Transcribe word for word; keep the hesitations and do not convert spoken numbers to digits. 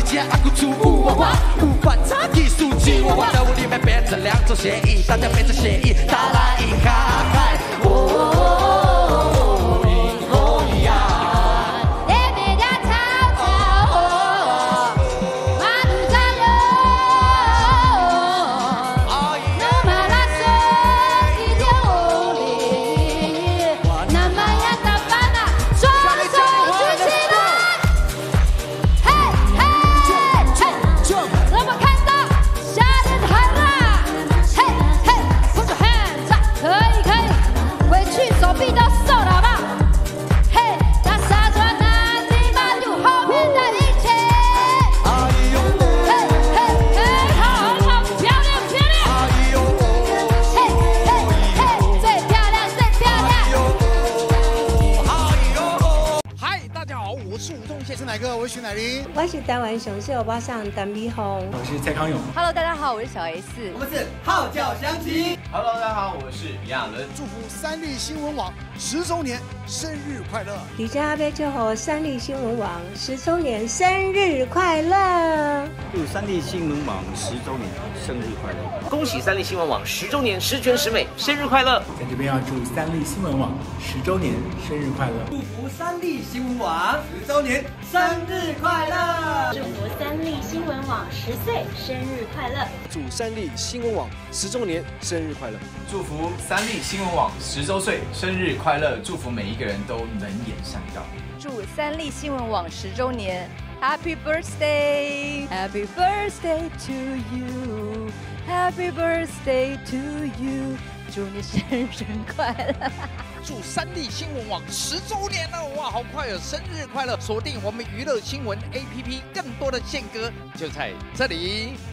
家阿古出物文化，无法差艺术技文化的物里面变成两种协议，大家变成协议，打来一卡开。哦，以后呀。 徐乃麟， 我是台湾雄狮欧巴桑陈美凤， 我是蔡康永。 Hello， 大家好，我是小 S， 我们是号角响起。 Hello， 大家好，我是李亚伦。 祝福三立新闻网十周年生日快乐！ 李家杯祝福三立新闻网十周年生日快乐！ 祝三立新闻网十周年生日快乐！ 恭喜三立新闻网十周年十全十美，生日快乐！ 在这边要祝三立新闻网十周年生日快乐！ 祝福三立新闻网十周年生日快乐！ 祝福三立新闻网十岁生日快乐！ 祝三立新闻网十周年生日快乐！ 祝福三立新闻网十周岁生日快乐！祝福每一个人都能言善道。 祝三立新闻网十周年 Happy Birthday Happy Birthday to you Happy Birthday to you 祝你生日快乐！ 祝三立新闻网十周年了，哇，好快哦！生日快乐！锁定我们娱乐新闻 A P P， 更多的宪歌就在这里。